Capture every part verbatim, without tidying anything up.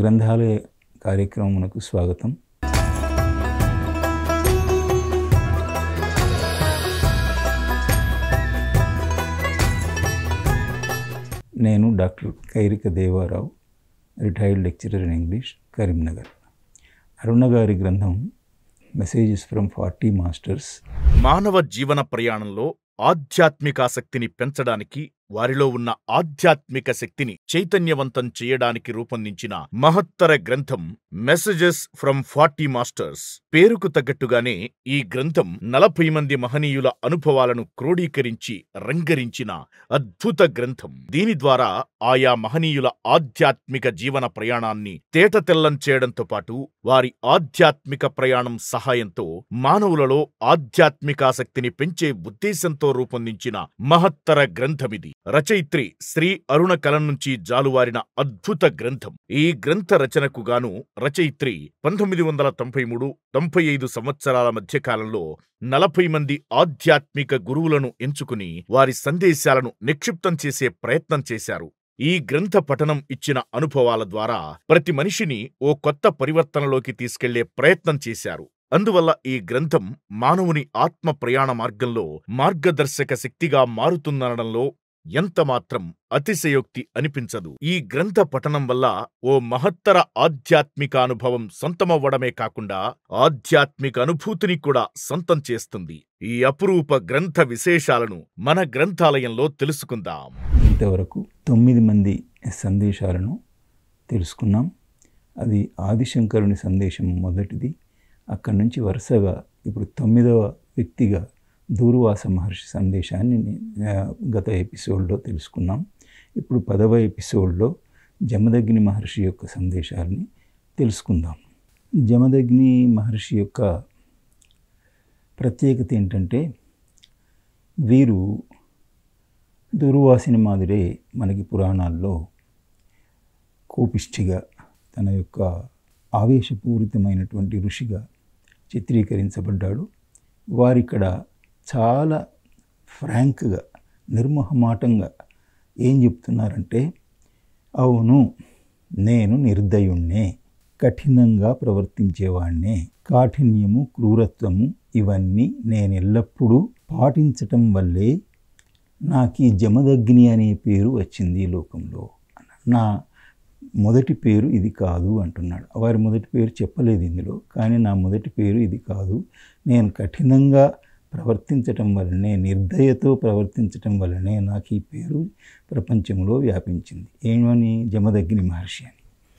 గ్రంథాలయ కార్యక్రమమునకు స్వాగతం. నేను doctor Kairika Devarao, retired lecturer in English, Karimnagar. Aruna గారి గ్రంథం మెసేజెస్ ఫ్రమ్ ఫార్టీ మాస్టర్స్ మానవ జీవన ప్రయాణంలో ఆధ్యాత్మికాసక్తిని పెంచడానికి, వారిలో ఉన్న ఆధ్యాత్మిక శక్తిని చైతన్యవంతం చేయడానికి రూపొందించిన మహత్తర గ్రంథం మెసేజెస్ ఫ్రమ్ ఫార్టీ మాస్టర్స్. పేరుకు తగ్గట్టుగానే ఈ గ్రంథం నలభై మంది మహనీయుల అనుభవాలను క్రోడీకరించి రంగరించిన అద్భుత గ్రంథం. దీని ద్వారా ఆయా మహనీయుల ఆధ్యాత్మిక జీవన ప్రయాణాన్ని తేటతెల్లం చేయడంతో పాటు వారి ఆధ్యాత్మిక ప్రయాణం సహాయంతో మానవులలో ఆధ్యాత్మికాసక్తిని పెంచే ఉద్దేశంతో రూపొందించిన మహత్తర గ్రంథమిది. రచయిత్రి శ్రీ అరుణ కలం నుంచి జాలువారిన అద్భుత గ్రంథం. ఈ గ్రంథ రచనకు గాను రచయిత్రి పంతొమ్మిది వందల తొంభై మూడు తొంభై ఐదు సంవత్సరాల మధ్యకాలంలో నలభై మంది ఆధ్యాత్మిక గురువులను ఎంచుకుని వారి సందేశాలను నిక్షిప్తం చేసే ప్రయత్నం చేశారు. ఈ గ్రంథ పఠనం ఇచ్చిన అనుభవాల ద్వారా ప్రతి మనిషిని ఓ కొత్త పరివర్తనలోకి తీసుకెళ్లే ప్రయత్నం చేశారు. అందువల్ల ఈ గ్రంథం మానవుని ఆత్మ ప్రయాణ మార్గంలో మార్గదర్శక శక్తిగా మారుతుందనడంలో ఎంతమాత్రం అతిశయోక్తి అనిపించదు. ఈ గ్రంథ పఠనం వల్ల ఓ మహత్తర ఆధ్యాత్మిక అనుభవం సొంతమవ్వడమే కాకుండా ఆధ్యాత్మిక అనుభూతిని కూడా సొంతం చేస్తుంది. ఈ అపురూప గ్రంథ విశేషాలను మన గ్రంథాలయంలో తెలుసుకుందాం. ఇంతవరకు తొమ్మిది మంది సందేశాలను తెలుసుకున్నాం. అది ఆదిశంకరుని సందేశం మొదటిది. అక్కడి నుంచి వరుసగా ఇప్పుడు తొమ్మిదవ వ్యక్తిగా దూర్వాస మహర్షి సందేశాన్ని గత ఎపిసోడ్లో తెలుసుకున్నాం. ఇప్పుడు పదవ ఎపిసోడ్లో జమదగ్ని మహర్షి యొక్క సందేశాన్ని తెలుసుకుందాం. జమదగ్ని మహర్షి యొక్క ప్రత్యేకత ఏంటంటే, వీరు దూర్వాసుని మాదిరే మనకి పురాణాల్లో కోపిష్ఠిగా, తన యొక్క ఆవేశపూరితమైనటువంటి ఋషిగా చిత్రీకరించబడ్డాడు. వారిక్కడ చాలా ఫ్రాంక్గా, నిర్మోహమాటంగా ఏం చెప్తున్నారంటే, అవును, నేను నిర్దయుణ్ణే, కఠినంగా ప్రవర్తించేవాణ్ణే, కాఠిన్యము, క్రూరత్వము ఇవన్నీ నేను ఎల్లప్పుడూ పాటించటం వల్లే నాకు ఈ జమదగ్ని అనే పేరు వచ్చింది ఈ లోకంలో. నా మొదటి పేరు ఇది కాదు అంటున్నాడు. వారి మొదటి పేరు చెప్పలేదు ఇందులో, కానీ నా మొదటి పేరు ఇది కాదు. నేను కఠినంగా ప్రవర్తించటం వల్లనే, నిర్దయతో ప్రవర్తించటం వల్లనే నాకు ఈ పేరు ప్రపంచంలో వ్యాపించింది. ఏమని? జమదగ్ని మహర్షి అని.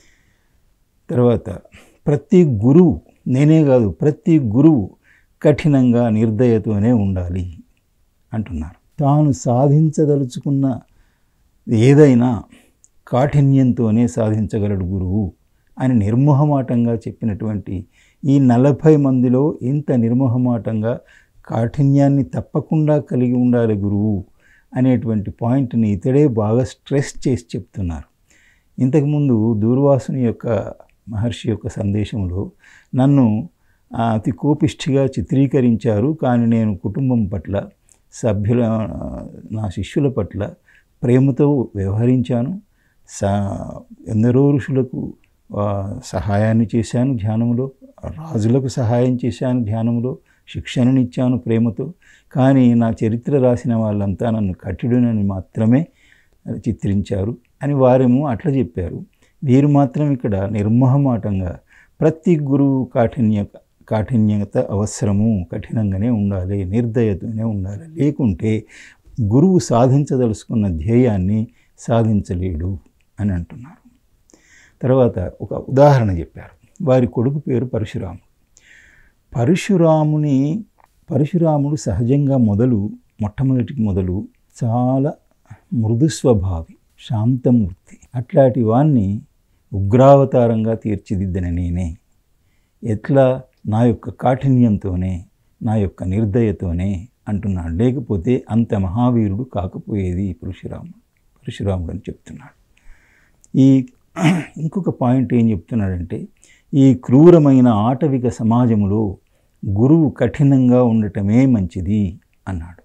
తర్వాత ప్రతి గురువు, నేనే కాదు ప్రతి గురువు కఠినంగా నిర్దయతోనే ఉండాలి అంటున్నారు. తాను సాధించదలుచుకున్న ఏదైనా కాఠిన్యంతోనే సాధించగలడు గురువు అని నిర్మోహమాటంగా చెప్పినటువంటి ఈ నలభై మందిలో ఇంత నిర్మోహమాటంగా కాఠిన్యాన్ని తప్పకుండా కలిగి ఉండాలి గురువు అనేటువంటి పాయింట్ని ఇతడే బాగా స్ట్రెస్ చేసి చెప్తున్నారు. ఇంతకుముందు దూర్వాసుని యొక్క మహర్షి యొక్క సందేశంలో నన్ను అతి కోపిష్ఠిగా చిత్రీకరించారు, కానీ నేను కుటుంబం పట్ల, సభ్యుల, నా శిష్యుల పట్ల ప్రేమతో వ్యవహరించాను. సా ఎందరో ఋషులకు సహాయాన్ని చేశాను ధ్యానంలో, రాజులకు సహాయం చేశాను ధ్యానంలో, శిక్షణనిచ్చాను ప్రేమతో. కానీ నా చరిత్ర రాసిన వాళ్ళంతా నన్ను కఠినుడని మాత్రమే చిత్రించారు అని వారేమో అట్లా చెప్పారు. వీరు మాత్రం ఇక్కడ నిర్మోహమాటంగా ప్రతి గురువు కాఠిన్య కాఠిన్యత అవసరము, కఠినంగానే ఉండాలి, నిర్దయతోనే ఉండాలి, లేకుంటే గురువు సాధించదలుచుకున్న ధ్యేయాన్ని సాధించలేడు అని అంటున్నారు. తర్వాత ఒక ఉదాహరణ చెప్పారు. వారి కొడుకు పేరు పరశురాముడు. పరశురాముని పరశురాముడు సహజంగా మొదలు మొట్టమొదటికి మొదలు చాలా మృదు స్వభావి, శాంతమూర్తి. అట్లాంటి వాణ్ణి ఉగ్రావతారంగా తీర్చిదిద్దిన నేనే. ఎట్లా? నా యొక్క కాఠిన్యంతోనే, నా యొక్క నిర్దయతోనే అంటున్నాడు. లేకపోతే అంత మహావీరుడు కాకపోయేది పరశురాముడు పరశురాముడు అని చెప్తున్నాడు. ఈ ఇంకొక పాయింట్ ఏం చెప్తున్నాడంటే, ఈ క్రూరమైన ఆటవిక సమాజంలో గురువు కఠినంగా ఉండటమే మంచిది అన్నాడు.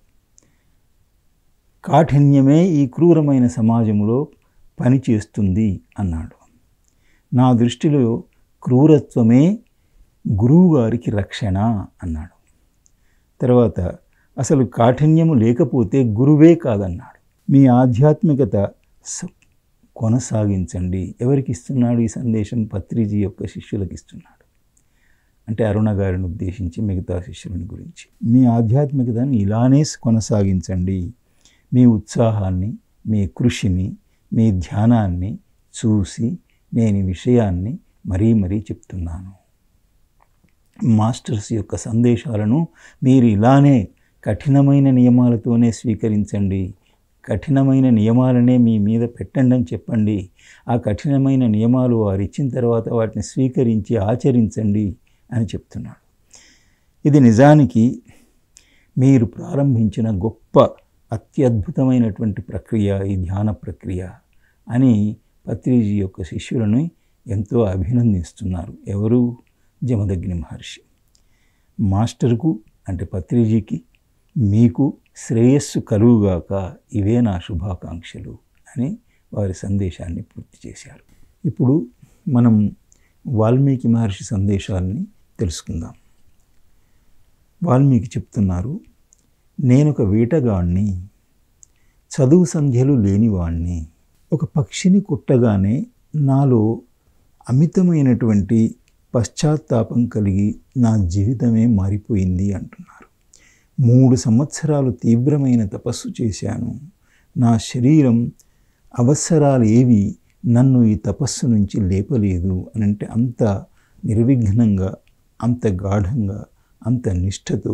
కాఠిన్యమే ఈ క్రూరమైన సమాజంలో పనిచేస్తుంది అన్నాడు. నా దృష్టిలో క్రూరత్వమే గురువుగారికి రక్షణ అన్నాడు. తర్వాత అసలు కాఠిన్యము లేకపోతే గురువే కాదన్నాడు. మీ ఆధ్యాత్మికత కొనసాగించండి. ఎవరికి ఇస్తున్నాడు ఈ సందేశం? పత్రిజీ యొక్క శిష్యులకు ఇస్తున్నాడు. అంటే అరుణ గారిని ఉద్దేశించి మిగతా శిష్యులని గురించి. మీ ఆధ్యాత్మికతను ఇలానే కొనసాగించండి. మీ ఉత్సాహాన్ని, మీ కృషిని, మీ ధ్యానాన్ని చూసి నేను ఈ విషయాన్ని మరీ మరీ చెప్తున్నాను. మాస్టర్స్ యొక్క సందేశాలను మీరు ఇలానే కఠినమైన నియమాలతోనే స్వీకరించండి. కఠినమైన నియమాలనే మీ మీద పెట్టండి అని చెప్పండి. ఆ కఠినమైన నియమాలు వారు ఇచ్చిన తర్వాత వాటిని స్వీకరించి ఆచరించండి అని చెప్తున్నాడు. ఇది నిజానికి మీరు ప్రారంభించిన గొప్ప అత్యద్భుతమైనటువంటి ప్రక్రియ, ఈ ధ్యాన ప్రక్రియ అని పత్రిజీ యొక్క శిష్యులను ఎంతో అభినందిస్తున్నారు. ఎవరు? జమదగ్ని మహర్షి. మాస్టర్కు అంటే పత్రిజీకి మీకు శ్రేయస్సు కలుగుగాక, ఇవే నా శుభాకాంక్షలు అని వారి సందేశాన్ని పూర్తి చేశారు. ఇప్పుడు మనం వాల్మీకి మహర్షి సందేశాలని తెలుసుకుందాం. వాల్మీకి చెప్తున్నారు, నేనొక వేటగాడిని, చదువు సంధ్యలు లేనివాణ్ణి. ఒక పక్షిని కొట్టగానే నాలో అమితమైనటువంటి పశ్చాత్తాపం కలిగి నా జీవితమే మారిపోయింది అంటున్నారు. మూడు సంవత్సరాలు తీవ్రమైన తపస్సు చేశాను. నా శరీరం అవసరాలు ఏవి నన్ను ఈ తపస్సు నుంచి లేపలేదు అని అంటే అంత నిర్విఘ్నంగా, అంత గాఢంగా, అంత నిష్ఠతో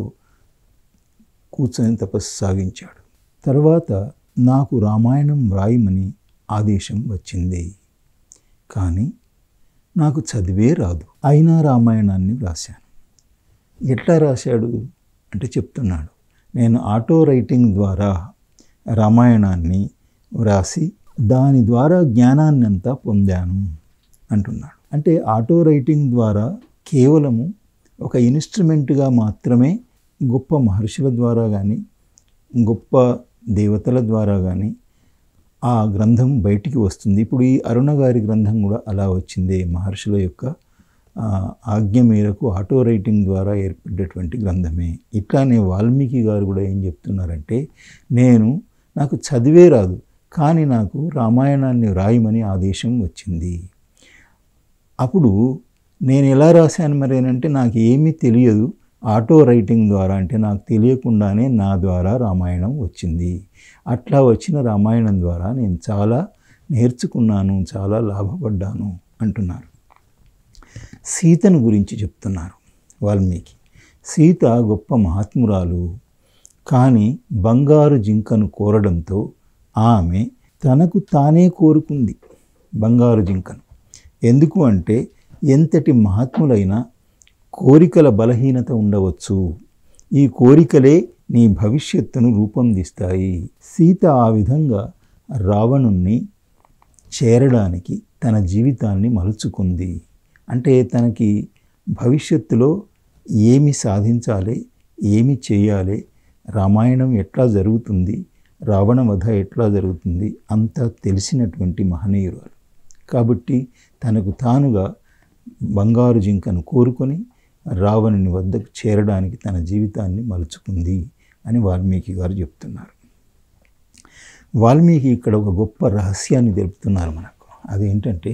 కూర్చొని తపస్సు సాగించాడు. తర్వాత నాకు రామాయణం వ్రాయమని ఆదేశం వచ్చింది. కానీ నాకు చదివే రాదు. అయినా రామాయణాన్ని వ్రాశాను. ఎట్లా రాశాడు అంటే చెప్తున్నాడు, నేను ఆటో రైటింగ్ ద్వారా రామాయణాన్ని వ్రాసి దాని ద్వారా జ్ఞానాన్ని అంతా పొందాను అంటున్నాడు. అంటే ఆటో రైటింగ్ ద్వారా కేవలము ఒక ఇన్స్ట్రుమెంట్గా మాత్రమే గొప్ప మహర్షుల ద్వారా కానీ, గొప్ప దేవతల ద్వారా కానీ ఆ గ్రంథం బయటికి వస్తుంది. ఇప్పుడు ఈ అరుణ గారి గ్రంథం కూడా అలా వచ్చింది. మహర్షుల యొక్క ఆజ్ఞ మేరకు ఆటో రైటింగ్ ద్వారా ఏర్పడేటువంటి గ్రంథమే. ఇట్లానే వాల్మీకి గారు కూడా ఏం చెప్తున్నారంటే, నేను నాకు చదివే రాదు, కానీ నాకు రామాయణాన్ని రాయమని ఆదేశం వచ్చింది. అప్పుడు నేను ఎలా రాశాను మరి అంటే, నాకు ఏమీ తెలియదు, ఆటో రైటింగ్ ద్వారా అంటే నాకు తెలియకుండానే నా ద్వారా రామాయణం వచ్చింది. అట్లా వచ్చిన రామాయణం ద్వారా నేను చాలా నేర్చుకున్నాను, చాలా లాభపడ్డాను అంటున్నారు. సీతను గురించి చెప్తున్నారు వాల్మీకి. సీత గొప్ప మహాత్మురాలు, కానీ బంగారు జింకను కోరడంతో ఆమె తనకు తానే కోరుకుంది బంగారు జింకను. ఎందుకు అంటే, ఎంతటి మహాత్ములైనా కోరికల బలహీనత ఉండవచ్చు. ఈ కోరికలే నీ భవిష్యత్తును రూపొందిస్తాయి. సీత ఆ విధంగా రావణుణ్ణి చేరడానికి తన జీవితాన్ని మలుచుకుంది. అంటే తనకి భవిష్యత్తులో ఏమి సాధించాలి, ఏమి చేయాలి, రామాయణం ఎట్లా జరుగుతుంది, రావణ వధ ఎట్లా జరుగుతుంది అంతా తెలిసినటువంటి మహనీయురాలు. కాబట్టి తనకు తానుగా బంగారు జింకను కోరుకొని రావణుని వద్దకు చేరడానికి తన జీవితాన్ని మలుచుకుంది అని వాల్మీకి గారు చెప్తున్నారు. వాల్మీకి ఇక్కడ ఒక గొప్ప రహస్యాన్ని తెలుపుతున్నారు మనకు. అదేంటంటే,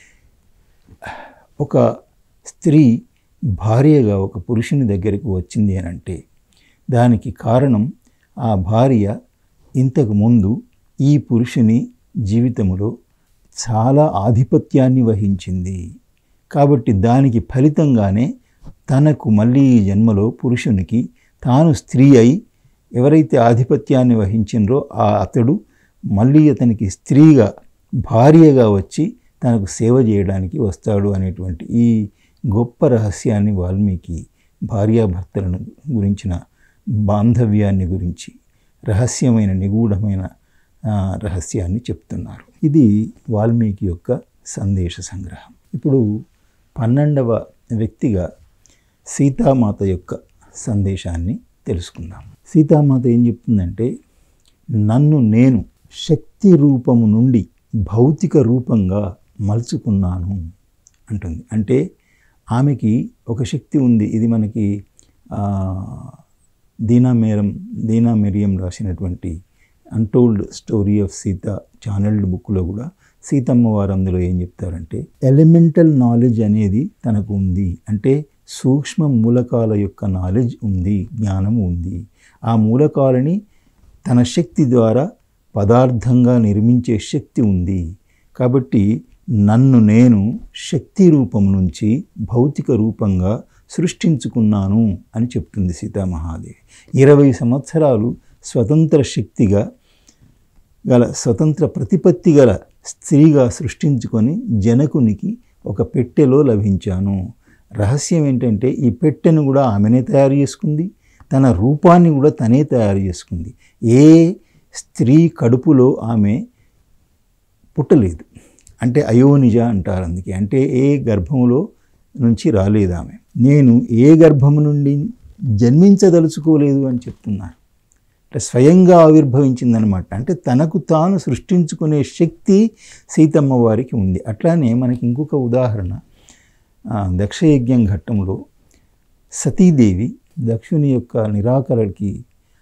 ఒక స్త్రీ భార్యగా ఒక పురుషుని దగ్గరికి వచ్చింది అని అంటే దానికి కారణం ఆ భార్య ఇంతకు ముందు ఈ పురుషుని జీవితంలో చాలా ఆధిపత్యాన్ని వహించింది. కాబట్టి దానికి ఫలితంగానే తనకు మళ్ళీ ఈ జన్మలో పురుషునికి తాను స్త్రీ అయి ఎవరైతే ఆధిపత్యాన్ని వహించినరో ఆ అతడు మళ్ళీ అతనికి స్త్రీగా, భార్యగా వచ్చి తనకు సేవ చేయడానికి వస్తాడు అనేటువంటి ఈ గొప్ప రహస్యాన్ని వాల్మీకి భార్యాభర్తలను గురించిన బాంధవ్యాన్ని గురించి రహస్యమైన నిగూఢమైన రహస్యాన్ని చెప్తున్నారు. ఇది వాల్మీకి యొక్క సందేశ సంగ్రహం. ఇప్పుడు పన్నెండవ వ్యక్తిగా సీతామాత యొక్క సందేశాన్ని తెలుసుకుందాం. సీతామాత ఏం చెప్తుందంటే, నన్ను నేను శక్తి రూపము నుండి భౌతిక రూపంగా మలుచుకున్నాను అంటుంది. అంటే ఆమెకి ఒక శక్తి ఉంది. ఇది మనకి దీనా మేరం దీనా మెరియం రాసినటువంటి untold story of Sita channelled బుక్లో కూడా సీతమ్మ వారు అందులో ఏం చెప్తారంటే ఎలిమెంటల్ నాలెడ్జ్ అనేది తనకు ఉంది. అంటే సూక్ష్మ మూలకాల యొక్క నాలెడ్జ్ ఉంది, జ్ఞానం ఉంది. ఆ మూలకాలని తన శక్తి ద్వారా పదార్థంగా నిర్మించే శక్తి ఉంది. కాబట్టి నన్ను నేను శక్తి రూపం నుంచి భౌతిక రూపంగా సృష్టించుకున్నాను అని చెప్తుంది సీతామహాదేవి. ఇరవై సంవత్సరాలు స్వతంత్ర శక్తిగా గల స్వతంత్ర ప్రతిపత్తి గల స్త్రీగా సృష్టించుకొని జనకునికి ఒక పెట్టెలో లభించాను. రహస్యం ఏంటంటే ఈ పెట్టెను కూడా ఆమెనే తయారు చేసుకుంది, తన రూపాన్ని కూడా తనే తయారు చేసుకుంది. ఏ స్త్రీ కడుపులో ఆమె పుట్టలేదు, అంటే అయోనిజ అంటారు. అందుకే అంటే ఏ గర్భములో నుంచి రాలేదు ఆమె. నేను ఏ గర్భము నుండి జన్మించదలుచుకోలేదు అని చెప్తున్నాను. అంటే స్వయంగా ఆవిర్భవించిందనమాట. అంటే తనకు తాను సృష్టించుకునే శక్తి సీతమ్మ వారికి ఉంది. అట్లానే మనకి ఇంకొక ఉదాహరణ, దక్షయజ్ఞం ఘట్టంలో సతీదేవి దక్షుని యొక్క నిరాకరణకి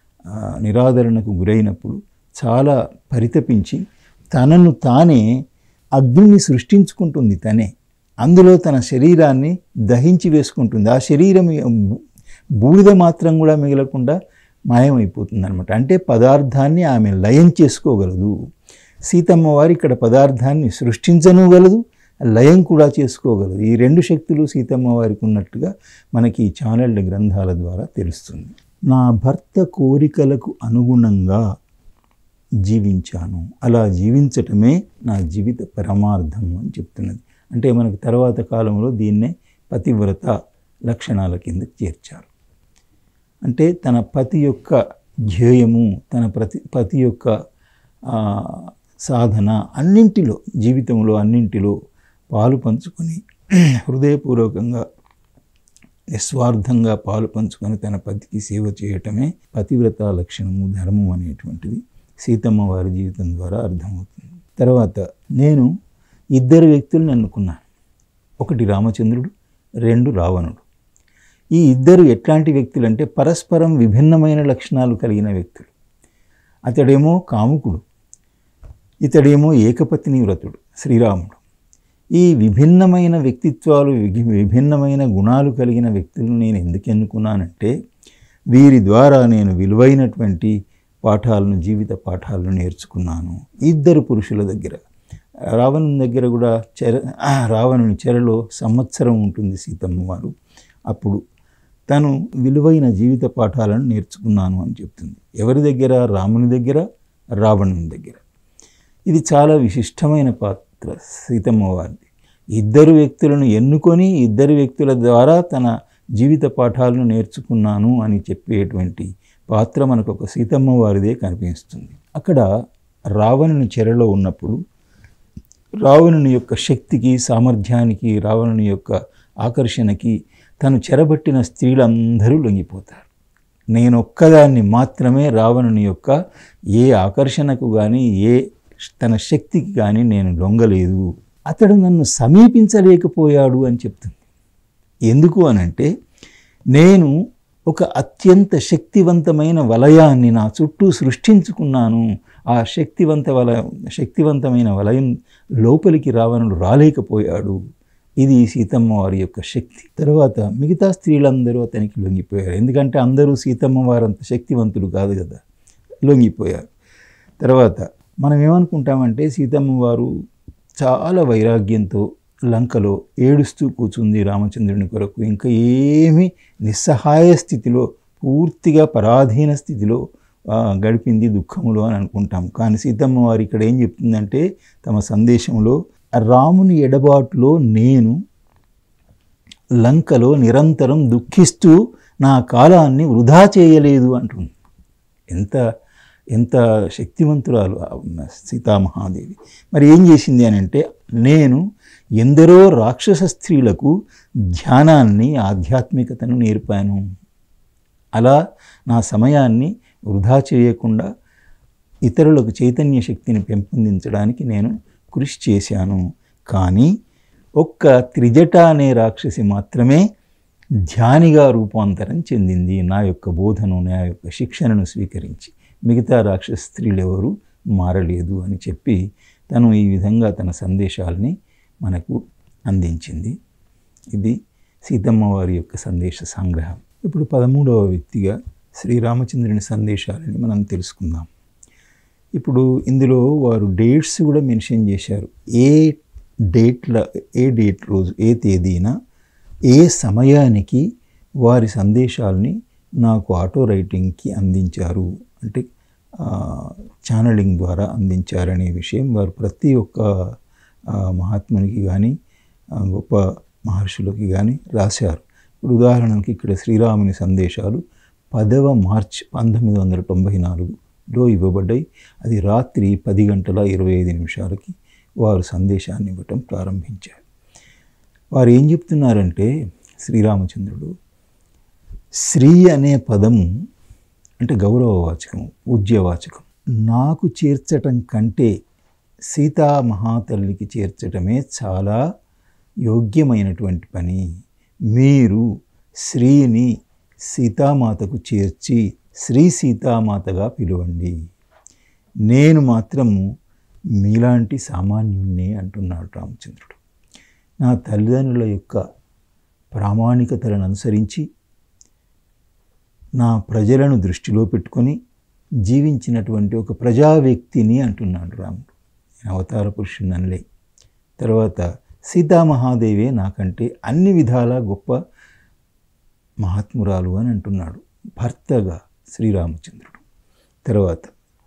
నిరాదరణకు గురైనప్పుడు చాలా పరితపించి తనను తానే అగ్నిని సృష్టించుకుంటుంది. తనే అందులో తన శరీరాన్ని దహించి వేసుకుంటుంది. ఆ శరీరం బూడిద మాత్రం కూడా మిగలకుండా మాయమైపోతుంది అనమాట. అంటే పదార్థాన్ని ఆమె లయం చేసుకోగలదు. సీతమ్మ వారి ఇక్కడ పదార్థాన్ని సృష్టించనుగలదు, లయం కూడా చేసుకోగలదు. ఈ రెండు శక్తులు సీతమ్మ వారికి ఉన్నట్టుగా మనకి ఈ ఛానల్డ్ గ్రంథాల ద్వారా తెలుస్తుంది. నా భర్త కోరికలకు అనుగుణంగా జీవించాను, అలా జీవించటమే నా జీవిత పరమార్థం అని చెప్తున్నది. అంటే మనకు తర్వాత కాలంలో దీన్నే పతివ్రత లక్షణాల కింద చేర్చారు. అంటే తన పతి యొక్క ధ్యేయము, తన ప్రతి పతి యొక్క సాధన అన్నింటిలో, జీవితంలో అన్నింటిలో పాలు పంచుకొని హృదయపూర్వకంగా నిస్వార్థంగా పాలు పంచుకొని తన పతికి సేవ చేయటమే పతివ్రత లక్షణము, ధర్మం అనేటువంటిది సీతమ్మ వారి జీవితం ద్వారా అర్థమవుతుంది. తర్వాత నేను ఇద్దరు వ్యక్తులను ఎన్నుకున్నాను. ఒకటి రామచంద్రుడు, రెండు రావణుడు. ఈ ఇద్దరు ఎట్లాంటి వ్యక్తులు అంటే పరస్పరం విభిన్నమైన లక్షణాలు కలిగిన వ్యక్తులు. అతడేమో కాముకుడు, ఇతడేమో ఏకపత్ని వ్రతుడు శ్రీరాముడు. ఈ విభిన్నమైన వ్యక్తిత్వాలు, విభిన్నమైన గుణాలు కలిగిన వ్యక్తులను నేను ఎందుకు ఎన్నుకున్నానంటే వీరి ద్వారా నేను విలువైనటువంటి పాఠాలను, జీవిత పాఠాలను నేర్చుకున్నాను. ఇద్దరు పురుషుల దగ్గర. రావణుని దగ్గర కూడా చెర రావణుని చెరలో సంవత్సరం ఉంటుంది సీతమ్మ వారు. అప్పుడు తను విలువైన జీవిత పాఠాలను నేర్చుకున్నాను అని చెప్తుంది. ఎవరి దగ్గర? రాముని దగ్గర, రావణుని దగ్గర. ఇది చాలా విశిష్టమైన పాత్ర సీతమ్మ వారిది. ఇద్దరు వ్యక్తులను ఎన్నుకొని ఇద్దరు వ్యక్తుల ద్వారా తన జీవిత పాఠాలను నేర్చుకున్నాను అని చెప్పేటువంటి పాత్ర మనకు ఒక సీతమ్మ వారిదే కనిపిస్తుంది. అక్కడ రావణుని చెరలో ఉన్నప్పుడు రావణుని యొక్క శక్తికి, సామర్థ్యానికి, రావణుని యొక్క ఆకర్షణకి తను చెరబట్టిన స్త్రీలందరూ లొంగిపోతారు. నేను ఒక్కదాన్ని మాత్రమే రావణుని యొక్క ఏ ఆకర్షణకు కానీ, ఏ తన శక్తికి కానీ నేను లొంగలేదు. అతడు నన్ను సమీపించలేకపోయాడు అని చెప్తుంది. ఎందుకు అనంటే నేను ఒక అత్యంత శక్తివంతమైన వలయాన్ని నా చుట్టూ సృష్టించుకున్నాను. ఆ శక్తివంత వల శక్తివంతమైన వలయం లోపలికి రావణుడు రాలేకపోయాడు. ఇది సీతమ్మ వారి యొక్క శక్తి. తర్వాత మిగతా స్త్రీలందరూ అతనికి లొంగిపోయారు. ఎందుకంటే అందరూ సీతమ్మ వారంత శక్తివంతులు కాదు కదా, లొంగిపోయారు. తర్వాత మనం ఏమనుకుంటామంటే సీతమ్మ వారు చాలా వైరాగ్యంతో లంకలో ఏడుస్తూ కూర్చుంది రామచంద్రుని కొరకు. ఇంకా ఏమీ నిస్సహాయ స్థితిలో, పూర్తిగా పరాధీన స్థితిలో గడిపింది దుఃఖములో అని అనుకుంటాం. కానీ సీతమ్మ వారు ఇక్కడ ఏం చెప్తుందంటే తమ సందేశంలో, రాముని ఎడబాటులో నేను లంకలో నిరంతరం దుఃఖిస్తూ నా కాలాన్ని వృధా చేయలేదు అంటుంది. ఎంత ఎంత శక్తివంతురాలు సీతామహాదేవి. మరి ఏం చేసింది అని అంటే, నేను ఎందరో రాక్షస స్త్రీలకు ధ్యానాన్ని, ఆధ్యాత్మికతను నేర్పాను. అలా నా సమయాన్ని వృధా చేయకుండా ఇతరులకు చైతన్య శక్తిని పెంపొందించడానికి నేను కృషి చేశాను. కానీ ఒక్క త్రిజట అనే రాక్షసి మాత్రమే ధ్యానిగా రూపాంతరం చెందింది నా యొక్క బోధను, నా యొక్క శిక్షణను స్వీకరించి. మిగతా రాక్షస స్త్రీలు ఎవరు మారలేదు అని చెప్పి తను ఈ విధంగా తన సందేశాలని మనకు అందించింది. ఇది సీతమ్మ వారి యొక్క సందేశ సంగ్రహం. ఇప్పుడు పదమూడవ వ్యక్తిగా శ్రీరామచంద్రుని సందేశాలని మనం తెలుసుకుందాం. ఇప్పుడు ఇందులో వారు డేట్స్ కూడా మెన్షన్ చేశారు. ఏ డేట్ల ఏ డేట్ రోజు ఏ తేదీన ఏ సమయానికి వారి సందేశాలని నాకు ఆటో రైటింగ్కి అందించారు, అంటే ఛానలింగ్ ద్వారా అందించారనే విషయం వారు ప్రతి ఒక్క మహాత్మునికి కానీ గొప్ప మహర్షులకి కానీ రాశారు. ఇప్పుడు ఉదాహరణకి ఇక్కడ శ్రీరాముని సందేశాలు పదవ మార్చ్ పంతొమ్మిది వందల తొంభై నాలుగులో ఇవ్వబడ్డాయి. అది రాత్రి పది గంటల ఇరవై ఐదు నిమిషాలకి వారు సందేశాన్ని ఇవ్వటం ప్రారంభించారు. వారు ఏం చెప్తున్నారంటే, శ్రీరామచంద్రుడు శ్రీ అనే పదము అంటే గౌరవవాచకం, పూజ్యవాచకం, నాకు చేర్చటం కంటే సీతా మహాతల్లికి చేర్చటమే చాలా యోగ్యమైనటువంటి పని. మీరు శ్రీని సీతామాతకు చేర్చి శ్రీ సీతామాతగా పిలువండి. నేను మాత్రము మీలాంటి సామాన్యుణ్ణి అంటున్నాడు రామచంద్రుడు. నా తల్లిదండ్రుల యొక్క ప్రామాణికతలను అనుసరించి నా ప్రజలను దృష్టిలో పెట్టుకొని జీవించినటువంటి ఒక ప్రజా వ్యక్తిని అంటున్నాడు రాముడు. నేను అవతార పురుషుని అనలే. తర్వాత సీతామహాదేవే నాకంటే అన్ని విధాల గొప్ప మహాత్మురాలు అని అంటున్నాడు భర్తగా శ్రీరామచంద్రుడు. తర్వాత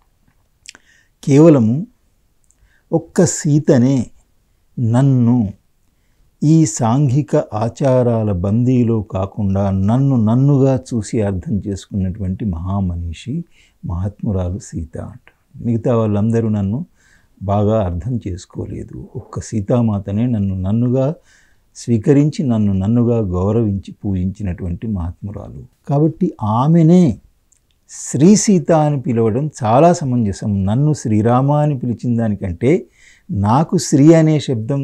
కేవలము ఒక్క సీతనే నన్ను ఈ సాంఘిక ఆచారాల బందీలో కాకుండా నన్ను నన్నుగా చూసి అర్థం చేసుకున్నటువంటి మహామనీషి మహాత్మురాలు సీత అంట. మిగతా వాళ్ళందరూ నన్ను బాగా అర్థం చేసుకోలేదు. ఒక్క సీతామాతనే నన్ను నన్నుగా స్వీకరించి నన్ను నన్నుగా గౌరవించి పూజించినటువంటి మహాత్మురాలు. కాబట్టి ఆమెనే శ్రీ సీత అని పిలవడం చాలా సమంజసం. నన్ను శ్రీరామ అని పిలిచిన దానికంటే, నాకు శ్రీ అనే శబ్దం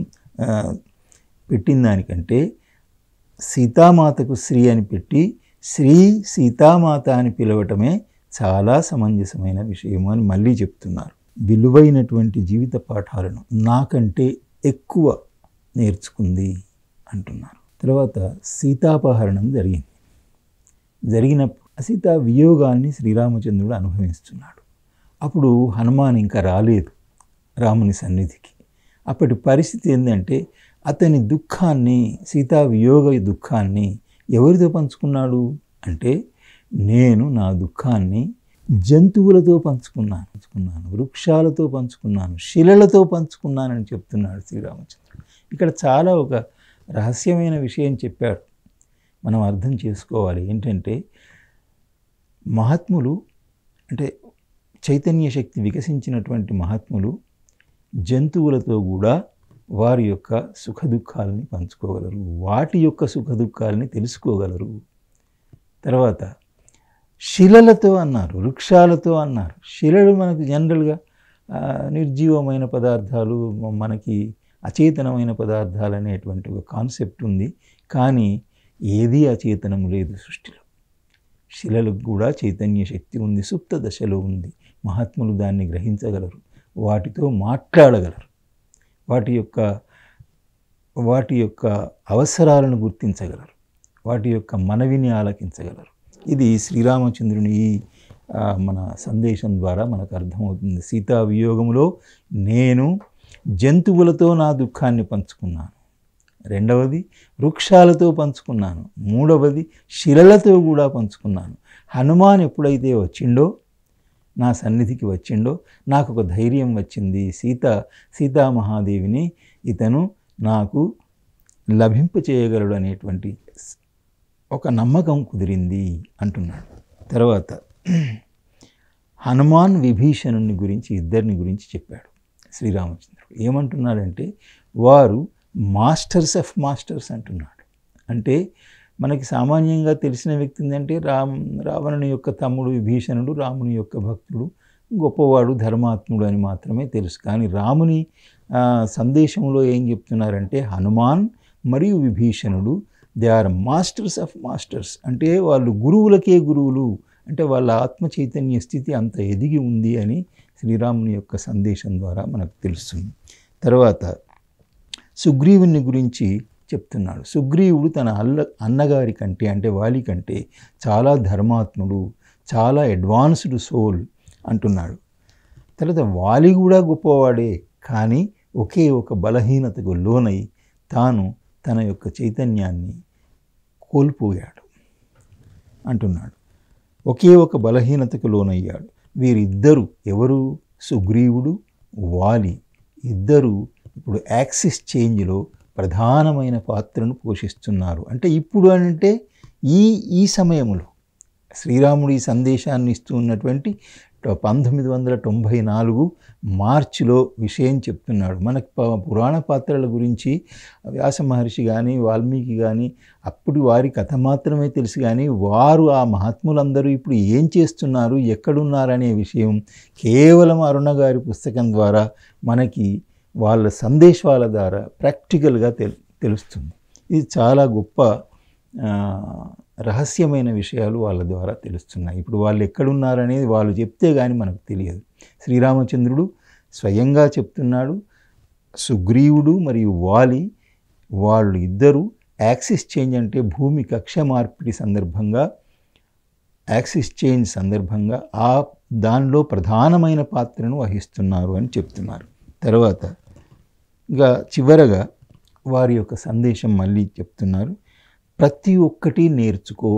పెట్టిన దానికంటే సీతామాతకు శ్రీ అని పెట్టి శ్రీ సీతామాత అని పిలవటమే చాలా సమంజసమైన విషయము అని మళ్ళీ చెప్తున్నారు. విలువైనటువంటి జీవిత పాఠాలను నాకంటే ఎక్కువ నేర్చుకుంది అంటున్నారు. తర్వాత సీతాపహరణం జరిగింది. జరిగినప్పుడు సీతా వియోగాన్ని శ్రీరామచంద్రుడు అనుభవిస్తున్నాడు. అప్పుడు హనుమాన్ ఇంకా రాలేదు రాముని సన్నిధికి. అప్పటి పరిస్థితి ఏంటంటే, అతని దుఃఖాన్ని, సీతా వియోగ దుఃఖాన్ని ఎవరితో పంచుకున్నాడు అంటే, నేను నా దుఃఖాన్ని జంతువులతో పంచుకున్నాను పంచుకున్నాను వృక్షాలతో పంచుకున్నాను, శిలలతో పంచుకున్నానని చెప్తున్నాడు శ్రీరామచంద్రుడు. ఇక్కడ చాలా ఒక రహస్యమైన విషయం చెప్పాడు, మనం అర్థం చేసుకోవాలి. ఏంటంటే, మహాత్ములు అంటే చైతన్య శక్తి వికసించినటువంటి మహాత్ములు జంతువులతో కూడా వారి యొక్క సుఖ దుఃఖాలని పంచుకోగలరు, వాటి యొక్క సుఖ దుఃఖాలని తెలుసుకోగలరు. తర్వాత శిలలతో అన్నారు, వృక్షాలతో అన్నారు. శిలలు మనకు జనరల్గా నిర్జీవమైన పదార్థాలు, మనకి అచేతనమైన పదార్థాలు అనేటువంటి ఒక కాన్సెప్ట్ ఉంది. కానీ ఏదీ అచేతనం లేదు సృష్టిలో. శిలలకు కూడా చైతన్య శక్తి ఉంది, సుప్త దశలో ఉంది. మహాత్ములు దాన్ని గ్రహించగలరు, వాటితో మాట్లాడగలరు, వాటి యొక్క వాటి యొక్క అవసరాలను గుర్తించగలరు, వాటి యొక్క మనవిని ఆలకించగలరు. ఇది శ్రీరామచంద్రుని మన సందేశం ద్వారా మనకు అర్థమవుతుంది. సీతా వియోగములో నేను జంతువులతో నా దుఃఖాన్ని పంచుకున్నాను, రెండవది వృక్షాలతో పంచుకున్నాను, మూడవది శిలలతో కూడా పంచుకున్నాను. హనుమాన్ ఎప్పుడైతే వచ్చిండో, నా సన్నిధికి వచ్చిండో, నాకు ఒక ధైర్యం వచ్చింది. సీత సీతామహాదేవిని ఇతను నాకు లభింప చేయగలడు అనేటువంటి ఒక నమ్మకం కుదిరింది అంటున్నాడు. తర్వాత హనుమాన్ విభీషణుని గురించి, ఇద్దరిని గురించి చెప్పాడు శ్రీరామచంద్రుడు. ఏమంటున్నాడంటే, వారు మాస్టర్స్ ఆఫ్ మాస్టర్స్ అంటున్నాడు. అంటే మనకి సామాన్యంగా తెలిసిన వ్యక్తి ఏంటంటే రామ్ రావణుని యొక్క తమ్ముడు విభీషణుడు, రాముని యొక్క భక్తుడు, గొప్పవాడు, ధర్మాత్ముడు అని మాత్రమే తెలుసు. కానీ రాముని సందేశంలో ఏం చెప్తున్నారంటే హనుమాన్ మరియు విభీషణుడు they are masters of masters, అంటే వాళ్ళు గురువులకే గురువులు, అంటే వాళ్ళ ఆత్మ చైతన్య స్థితి అంత ఎదిగి ఉంది అని శ్రీరాముని యొక్క సందేశం ద్వారా మనకు తెలుస్తుంది. తర్వాత సుగ్రీవుని గురించి చెప్తున్నాడు. సుగ్రీవుడు తన అల్ల అన్నగారి కంటే అంటే వాలి కంటే చాలా ధర్మాత్ముడు, చాలా అడ్వాన్స్డ్ సోల్ అంటున్నాడు. తర్వాత వాలి కూడా గొప్పవాడే, కానీ ఒకే ఒక బలహీనతకు లోనై తాను తన యొక్క చైతన్యాన్ని కోల్పోయాడు అంటున్నాడు. ఒకే ఒక బలహీనతకు లోనయ్యాడు. వీరిద్దరు ఎవరు? సుగ్రీవుడు, వాలి ఇద్దరు ఇప్పుడు యాక్సిస్ చేంజ్లో ప్రధానమైన పాత్రను పోషిస్తున్నారు. అంటే ఇప్పుడు అంటే ఈ ఈ సమయంలో శ్రీరాముడు ఈ సందేశాన్ని ఇస్తూ ఉన్నటువంటి పంతొమ్మిది వందల తొంభై నాలుగు మార్చిలో విషయం చెప్తున్నాడు. మనకు పురాణ పాత్రల గురించి వ్యాస మహర్షి కానీ వాల్మీకి కానీ అప్పుడు వారి కథ మాత్రమే తెలుసు, కానీ వారు ఆ మహాత్ములందరూ ఇప్పుడు ఏం చేస్తున్నారు, ఎక్కడున్నారనే విషయం కేవలం అరుణ గారి పుస్తకం ద్వారా మనకి వాళ్ళ సందేశాల ద్వారా ప్రాక్టికల్గా తెలు తెలుస్తుంది. ఇది చాలా గొప్ప రహస్యమైన విషయాలు వాళ్ళ ద్వారా తెలుస్తున్నాయి. ఇప్పుడు వాళ్ళు ఎక్కడున్నారనేది వాళ్ళు చెప్తే కానీ మనకు తెలియదు. శ్రీరామచంద్రుడు స్వయంగా చెప్తున్నాడు. సుగ్రీవుడు మరియు వాలి వాళ్ళు ఇద్దరు యాక్సిస్ చేంజ్ అంటే భూమి కక్ష మార్పిడి సందర్భంగా యాక్సిస్ చేంజ్ సందర్భంగా ఆ దానిలో ప్రధానమైన పాత్రను వహిస్తున్నారు అని చెప్తున్నారు. తర్వాత ఇంకా చివరగా వారి యొక్క సందేశం మళ్ళీ చెప్తున్నారు. ప్రతి ఒక్కటి నేర్చుకో,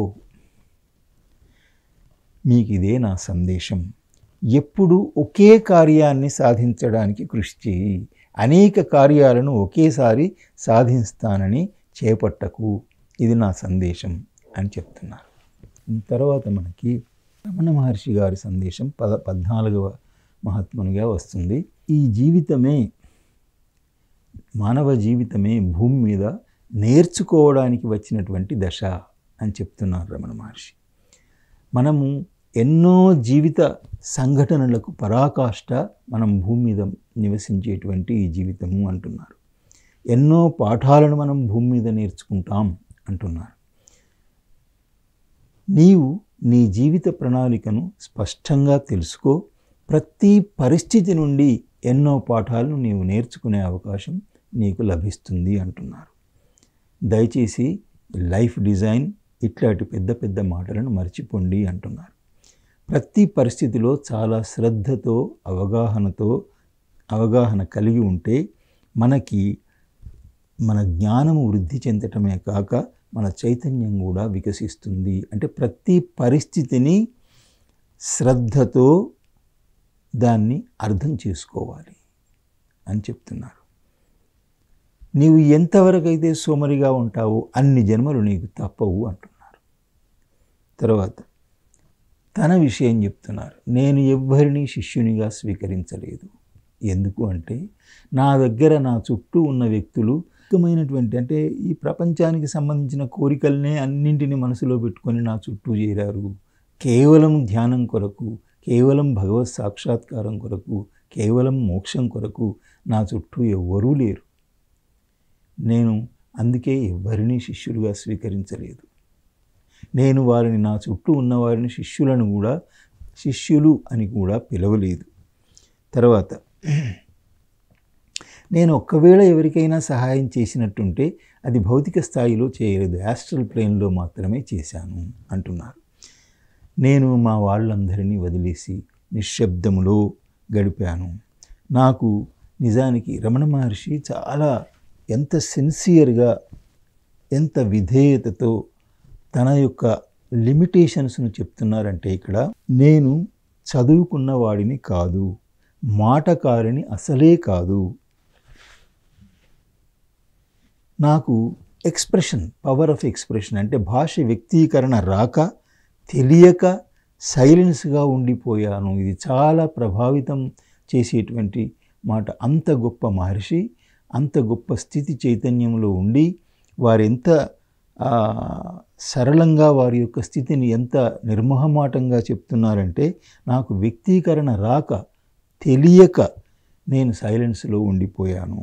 మీకు ఇదే నా సందేశం. ఎప్పుడు ఒకే కార్యాన్ని సాధించడానికి కృషి చేయి, అనేక కార్యాలను ఒకేసారి సాధిస్తానని చేపట్టకు, ఇది నా సందేశం అని చెప్తున్నారు. తర్వాత మనకి రమణ మహర్షి గారి సందేశం పద పద్నాలుగవ మహాత్మునిగా వస్తుంది. ఈ జీవితమే మానవ జీవితమే భూమి మీద నేర్చుకోవడానికి వచ్చినటువంటి దశ అని చెప్తున్నారు రమణ మహర్షి. మనము ఎన్నో జీవిత సంఘటనలకు పరాకాష్ట మనం భూమి మీద నివసించేటువంటి ఈ జీవితము అంటున్నారు. ఎన్నో పాఠాలను మనం భూమి మీద నేర్చుకుంటాం అంటున్నారు. నీవు నీ జీవిత ప్రణాళికను స్పష్టంగా తెలుసుకో, ప్రతి పరిస్థితి నుండి ఎన్నో పాఠాలను నీవు నేర్చుకునే అవకాశం నీకు లభిస్తుంది అంటున్నారు. దయచేసి లైఫ్ డిజైన్ ఇట్లాంటి పెద్ద పెద్ద మాటలను మర్చిపోండి అంటున్నారు. ప్రతి పరిస్థితిలో చాలా శ్రద్ధతో అవగాహనతో అవగాహన కలిగి ఉంటే మనకి మన జ్ఞానము వృద్ధి చెందటమే కాక మన చైతన్యం కూడా వికసిస్తుంది. అంటే ప్రతి పరిస్థితిని శ్రద్ధతో దాన్ని అర్థం చేసుకోవాలి అని చెప్తున్నారు. నీవు ఎంతవరకు అయితే సోమరిగా ఉంటావో అన్ని జన్మలు నీకు తప్పవు అంటున్నారు. తర్వాత తన విషయం చెప్తున్నారు. నేను ఎవ్వరిని శిష్యునిగా స్వీకరించలేదు. ఎందుకు అంటే నా దగ్గర నా చుట్టూ ఉన్న వ్యక్తులు ముఖ్యమైనటువంటి అంటే ఈ ప్రపంచానికి సంబంధించిన కోరికలనే అన్నింటినీ మనసులో పెట్టుకొని నా చుట్టూ చేరారు. కేవలం ధ్యానం కొరకు, కేవలం భగవత్ సాక్షాత్కారం కొరకు, కేవలం మోక్షం కొరకు నా చుట్టూ ఎవ్వరూ లేరు. నేను అందుకే ఎవరిని శిష్యులుగా స్వీకరించలేదు. నేను వారిని నా చుట్టూ ఉన్నవారిని శిష్యులను కూడా శిష్యులు అని కూడా పిలవలేదు. తర్వాత నేను ఒక్కవేళ ఎవరికైనా సహాయం చేసినట్టుంటే అది భౌతిక స్థాయిలో చేయలేదు, యాస్ట్రల్ ప్లేన్లో మాత్రమే చేశాను అంటున్నారు. నేను మా వాళ్ళందరినీ వదిలేసి నిశ్శబ్దములో గడిపాను. నాకు నిజానికి రమణ మహర్షి చాలా ఎంత సిన్సియర్గా ఎంత విధేయతతో తన యొక్క లిమిటేషన్స్ను చెప్తున్నారంటే ఇక్కడ నేను చదువుకున్న వాడిని కాదు, మాటకారిని అసలే కాదు, నాకు ఎక్స్ప్రెషన్ పవర్ ఆఫ్ ఎక్స్ప్రెషన్ అంటే భాష వ్యక్తీకరణ రాక తెలియక సైలెన్స్గా ఉండిపోయాను. ఇది చాలా ప్రభావితం చేసేటువంటి మాట. అంత గొప్ప మహర్షి అంత గొప్ప స్థితి చైతన్యంలో ఉండి వారెంత సరళంగా వారి యొక్క స్థితిని ఎంత నిర్మోహమాటంగా చెప్తున్నారంటే నాకు వ్యక్తీకరణ రాక తెలియక నేను సైలెన్స్లో ఉండిపోయాను.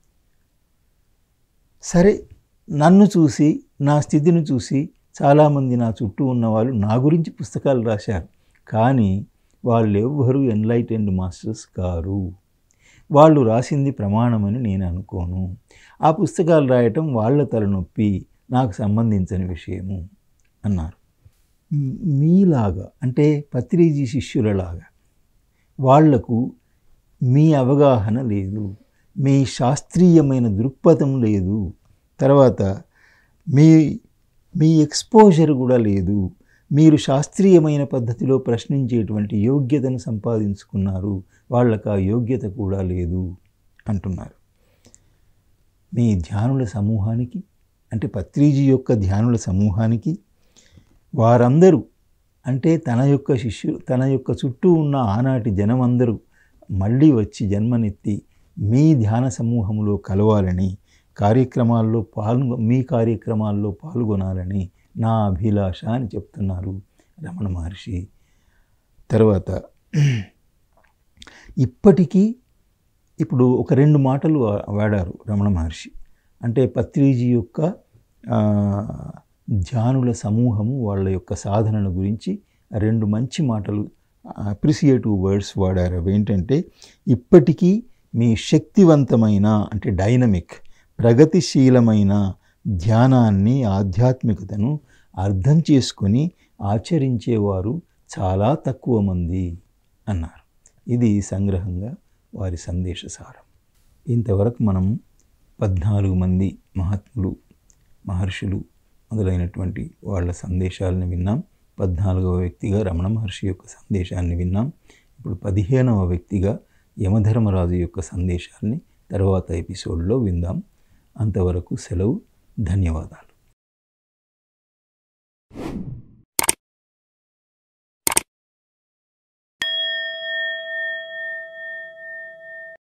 సరే, నన్ను చూసి, నా స్థితిని చూసి చాలామంది నా చుట్టూ ఉన్నవాళ్ళు నా గురించి పుస్తకాలు రాశారు. కానీ వాళ్ళెవ్వరూ ఎన్లైటెండ్ మాస్టర్స్ కారు. వాళ్ళు రాసింది ప్రమాణమని నేను అనుకోను. ఆ పుస్తకాలు రాయటం వాళ్ళ తలనొప్పి, నాకు సంబంధించిన విషయము అన్నారు. మీలాగా అంటే పత్రిజీ శిష్యులలాగా వాళ్లకు మీ అవగాహన లేదు, మీ శాస్త్రీయమైన దృక్పథం లేదు, తర్వాత మీ మీ ఎక్స్పోజర్ కూడా లేదు, మీరు శాస్త్రీయమైన పద్ధతిలో ప్రశ్నించేటువంటి యోగ్యతను సంపాదించుకున్నారు, వాళ్ళకు ఆ యోగ్యత కూడా లేదు అంటున్నారు. మీ ధ్యానుల సమూహానికి అంటే పత్రిజీ యొక్క ధ్యానుల సమూహానికి వారందరూ అంటే తన యొక్క శిష్యు తన యొక్క చుట్టూ ఉన్న ఆనాటి జనమందరూ మళ్ళీ వచ్చి జన్మనెత్తి మీ ధ్యాన సమూహంలో కలవాలని, కార్యక్రమాల్లో పాల్గొ మీ కార్యక్రమాల్లో పాల్గొనాలని నా అభిలాష అని చెప్తున్నారు రమణ మహర్షి. తర్వాత ఇప్పటికీ ఇప్పుడు ఒక రెండు మాటలు వాడారు రమణ మహర్షి. అంటే పత్రిజీ యొక్క ధ్యానుల సమూహము వాళ్ళ యొక్క సాధనల గురించి రెండు మంచి మాటలు, అప్రిసియేటివ్ వర్డ్స్ వాడారు. అవి ఏంటంటే, ఇప్పటికీ మీ శక్తివంతమైన అంటే డైనమిక్ ప్రగతిశీలమైన ధ్యానాన్ని, ఆధ్యాత్మికతను అర్థం చేసుకొని ఆచరించేవారు చాలా తక్కువ మంది అన్నారు. ఇది సంగ్రహంగా వారి సందేశ సారం. ఇంతవరకు మనం పద్నాలుగు మంది మహాత్ములు, మహర్షులు మొదలైనటువంటి వాళ్ళ సందేశాలను విన్నాం. పద్నాలుగవ వ్యక్తిగా రమణ మహర్షి యొక్క సందేశాన్ని విన్నాం. ఇప్పుడు పదిహేనవ వ్యక్తిగా యమధర్మరాజు యొక్క సందేశాన్ని తర్వాత ఎపిసోడ్లో విందాం. అంతవరకు సెలవు. ధన్యవాదాలు.